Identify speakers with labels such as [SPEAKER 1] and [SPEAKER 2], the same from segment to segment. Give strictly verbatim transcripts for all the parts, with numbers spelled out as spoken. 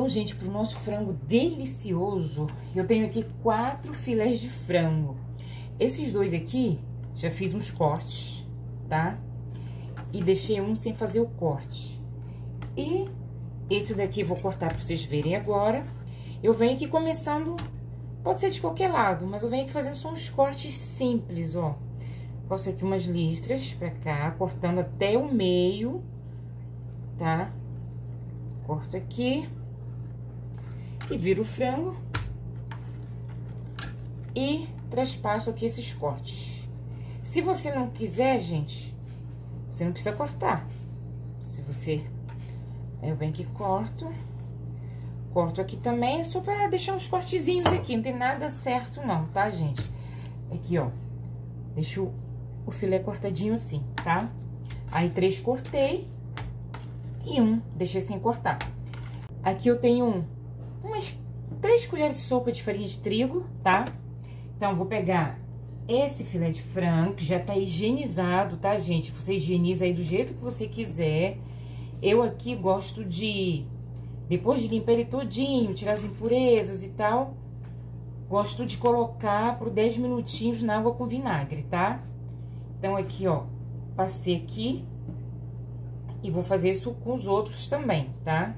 [SPEAKER 1] Então, gente, para o nosso frango delicioso, eu tenho aqui quatro filés de frango. Esses dois aqui, já fiz uns cortes, tá? E deixei um sem fazer o corte. E esse daqui eu vou cortar para vocês verem agora. Eu venho aqui começando, pode ser de qualquer lado, mas eu venho aqui fazendo só uns cortes simples, ó. Faço aqui umas listras pra cá, cortando até o meio, tá? Corto aqui. E viro o frango. E traspasso aqui esses cortes. Se você não quiser, gente, você não precisa cortar. Se você... Eu venho aqui e corto. Corto aqui também, só pra deixar uns cortezinhos aqui. Não tem nada certo não, tá, gente? Aqui, ó. Deixo o filé cortadinho assim, tá? Aí, três cortei. E um deixei sem cortar. Aqui eu tenho um, umas três colheres de sopa de farinha de trigo, tá? Então, vou pegar esse filé de frango, que já tá higienizado, tá, gente? Você higieniza aí do jeito que você quiser. Eu aqui gosto de, depois de limpar ele todinho, tirar as impurezas e tal, gosto de colocar por dez minutinhos na água com vinagre, tá? Então, aqui, ó, passei aqui e vou fazer isso com os outros também, tá?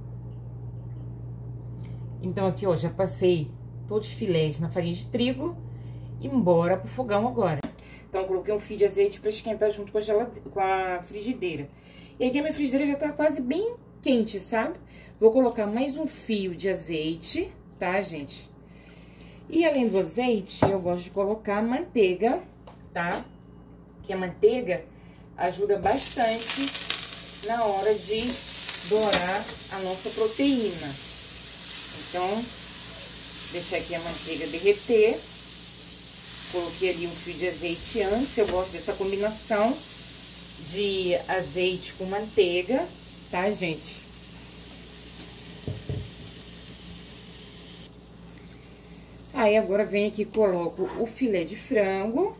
[SPEAKER 1] Então, aqui, ó, já passei todos os filés na farinha de trigo e bora pro fogão agora. Então, coloquei um fio de azeite pra esquentar junto com a, gelade... com a frigideira. E aqui a minha frigideira já tá quase bem quente, sabe? Vou colocar mais um fio de azeite, tá, gente? E além do azeite, eu gosto de colocar manteiga, tá? Que a manteiga ajuda bastante na hora de dourar a nossa proteína. Então, deixar aqui a manteiga derreter. Coloquei ali um fio de azeite antes. Eu gosto dessa combinação de azeite com manteiga, tá, gente? Aí, agora vem aqui e coloco o filé de frango,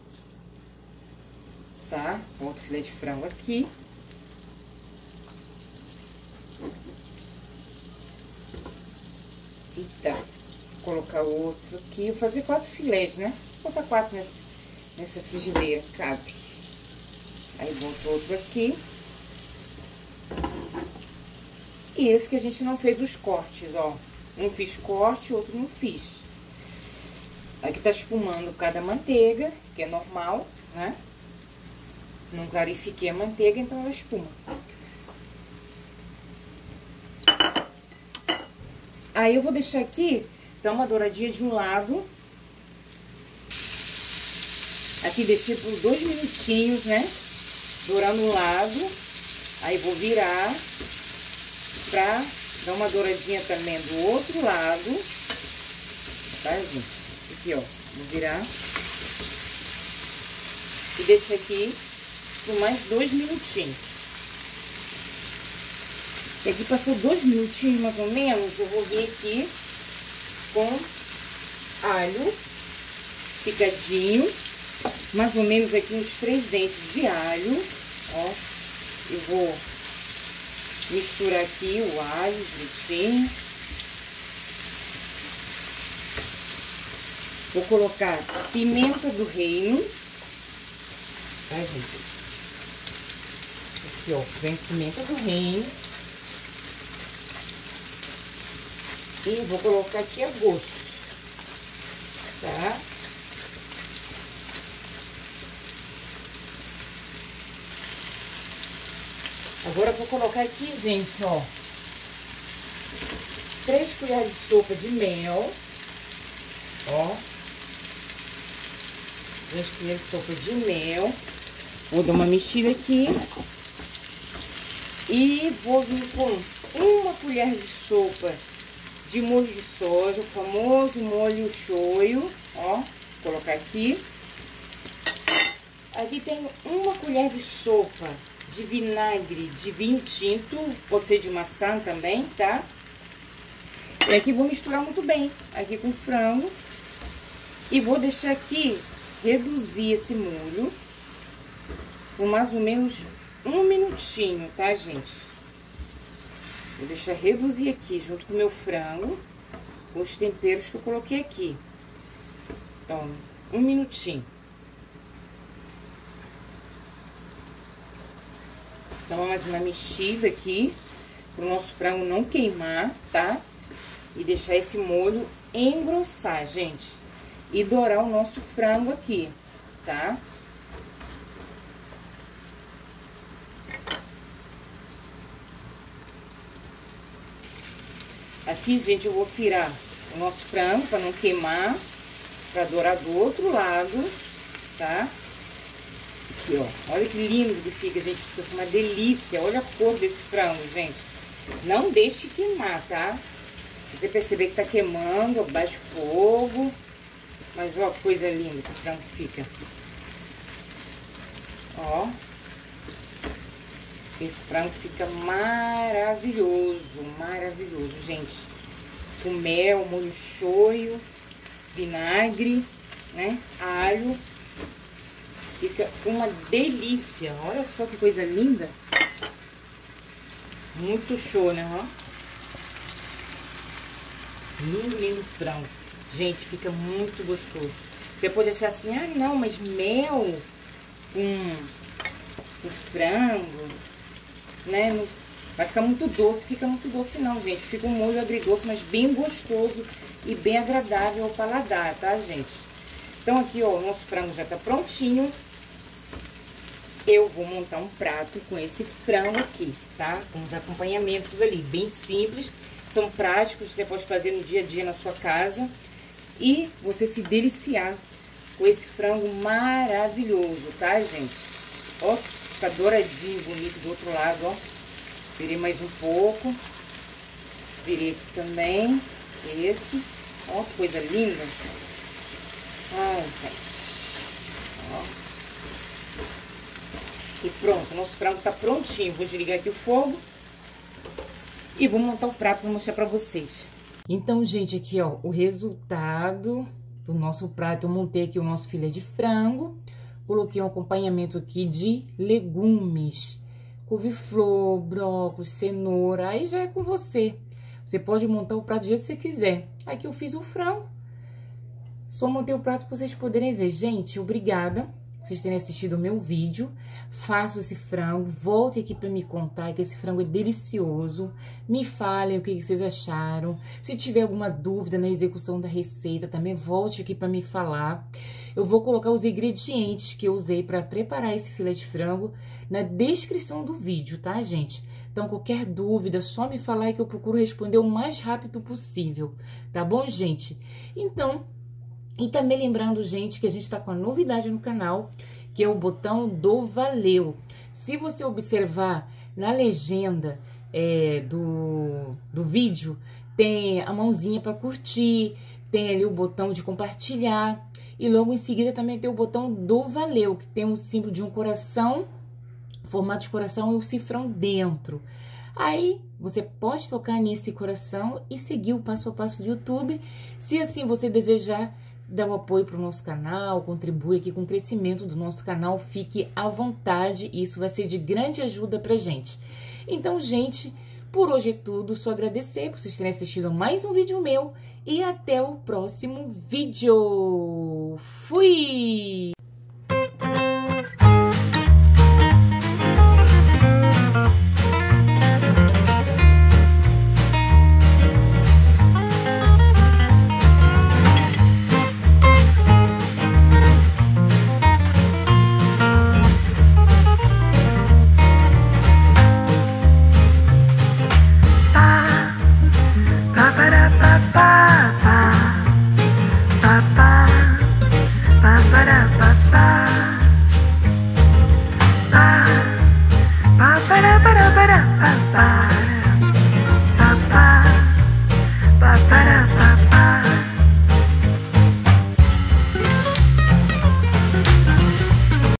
[SPEAKER 1] tá? Outro filé de frango aqui. Eita, vou colocar o outro aqui. Vou fazer quatro filés, né? Vou botar quatro nessa, nessa frigideira, cabe. Aí, boto outro aqui. E esse que a gente não fez os cortes, ó. Um fiz corte, outro não fiz. Aqui tá espumando cada manteiga, que é normal, né? Não clarifiquei a manteiga, então ela espuma. Aí, eu vou deixar aqui, dar uma douradinha de um lado. Aqui deixei por dois minutinhos, né? Dourando um lado. Aí, vou virar pra dar uma douradinha também do outro lado. Tá, gente? Aqui, ó. Vou virar. E deixo aqui por mais dois minutinhos. E aqui passou dois minutinhos, mais ou menos, eu vou vir aqui com alho picadinho, mais ou menos aqui uns três dentes de alho, ó. Eu vou misturar aqui o alho direitinho. Vou colocar pimenta do reino, tá, gente? Aqui, ó, vem pimenta do reino. E vou colocar aqui a gosto, tá? Agora, eu vou colocar aqui, gente, ó, três colheres de sopa de mel, ó, três colheres de sopa de mel. Vou dar uma mexida aqui e vou vir com uma colher de sopa de molho de soja, o famoso molho shoyu, ó, vou colocar aqui. Aqui tem uma colher de sopa de vinagre de vinho tinto, pode ser de maçã também, tá? E aqui vou misturar muito bem, aqui com o frango. E vou deixar aqui, reduzir esse molho por mais ou menos um minutinho, tá, gente? Vou deixar reduzir aqui, junto com o meu frango, com os temperos que eu coloquei aqui. Então, um minutinho. Então, mais uma mexida aqui, para o nosso frango não queimar, tá? E deixar esse molho engrossar, gente. E dourar o nosso frango aqui, tá? Aqui, gente, eu vou virar o nosso frango para não queimar, para dourar do outro lado, tá? Aqui, ó. Olha que lindo que fica, gente. Isso fica uma delícia. Olha a cor desse frango, gente. Não deixe queimar, tá? Se você perceber que tá queimando, baixe o fogo. Mas, ó, coisa linda que o frango fica. Ó. Esse frango fica maravilhoso, maravilhoso, gente. Com mel, molho shoyu, vinagre, né? Alho. Fica uma delícia. Olha só que coisa linda. Muito show, né? Ó. Lindo, lindo frango. Gente, fica muito gostoso. Você pode achar assim, ah, não, mas mel com o frango, né? Não, vai ficar muito doce. Fica muito doce não, gente. Fica um molho agridoce, mas bem gostoso e bem agradável ao paladar, tá, gente? Então, aqui, ó, o nosso frango já tá prontinho. Eu vou montar um prato com esse frango aqui, tá? Com os acompanhamentos ali, bem simples. São práticos, você pode fazer no dia a dia na sua casa. E você se deliciar com esse frango maravilhoso, tá, gente? Ó, fica douradinho, bonito do outro lado, ó. Virei mais um pouco. Virei aqui também. Esse. Ó, que coisa linda. Ai, gente. Ó. E pronto, nosso frango tá prontinho. Vou desligar aqui o fogo. E vou montar o prato para mostrar para vocês. Então, gente, aqui, ó, o resultado do nosso prato. Eu montei aqui o nosso filé de frango. Coloquei um acompanhamento aqui de legumes. Couve-flor, brócolis, cenoura. Aí já é com você. Você pode montar o prato do jeito que você quiser. Aqui eu fiz o frango. Só montei o prato para vocês poderem ver. Gente, obrigada por vocês terem assistido o meu vídeo. Faço esse frango, volte aqui para me contar que esse frango é delicioso. Me falem o que vocês acharam. Se tiver alguma dúvida na execução da receita, também volte aqui para me falar. Eu vou colocar os ingredientes que eu usei para preparar esse filé de frango na descrição do vídeo, tá, gente? Então, qualquer dúvida, só me falar que eu procuro responder o mais rápido possível, tá bom, gente? Então, e também lembrando, gente, que a gente tá com a novidade no canal, que é o botão do Valeu. Se você observar na legenda é, do, do vídeo, tem a mãozinha para curtir, tem ali o botão de compartilhar, e logo em seguida também tem o botão do Valeu, que tem um símbolo de um coração, formato de coração e um cifrão dentro. Aí, você pode tocar nesse coração e seguir o passo a passo do YouTube, se assim você desejar. Dá um apoio para o nosso canal, contribui aqui com o crescimento do nosso canal, fique à vontade, isso vai ser de grande ajuda pra gente. Então, gente, por hoje é tudo, só agradecer por vocês terem assistido mais um vídeo meu e até o próximo vídeo. Fui! Ba ba ba ba ba ba ba ba.